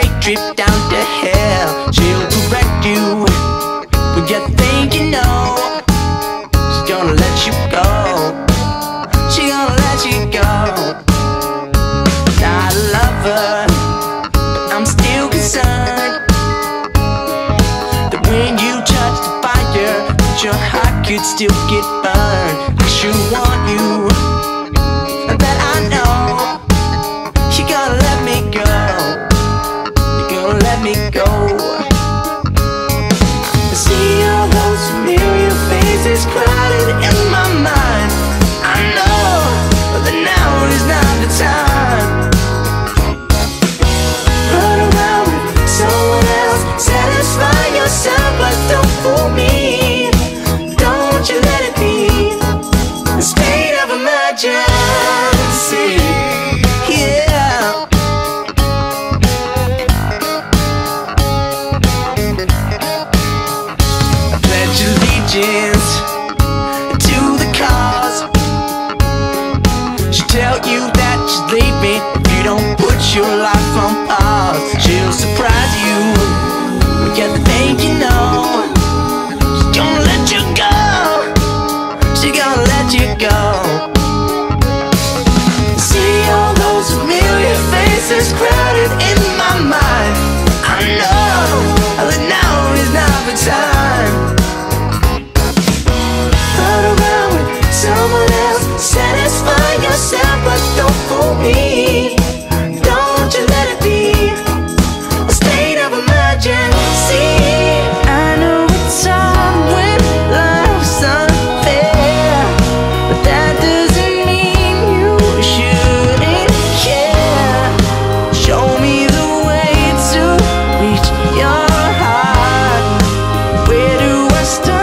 trip down to hell. She'll correct you when you think you know. She's gonna let you go. She's gonna let you go. Not a lover, but I'm still concerned that when you touch the fire, that your heart could still get burned. I sure want you, that I know. You're gonna let me go. You're gonna let me go. I see all those familiar faces crowded in my mind. I know that now is not the time. Run around with someone else, satisfy yourself, but don't fool me. Don't you let it be the state of emergency. Yeah. I pledge allegiance to the cause. She'll tell you that she's leaving if you don't put your life on pause. She'll surprise you when you think you know. She's gonna let you go. She's gonna let you go. See all those familiar faces crowded in my mind. I know that now is not the time. Run around with someone else, satisfy yourself, but don't fool me. Don't you let it be a state of emergency. I know it's hard when love's unfair, but that doesn't mean you shouldn't care. Show me the way to reach your heart. Where do I start?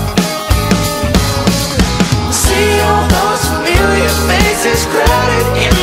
See all those familiar faces crowded in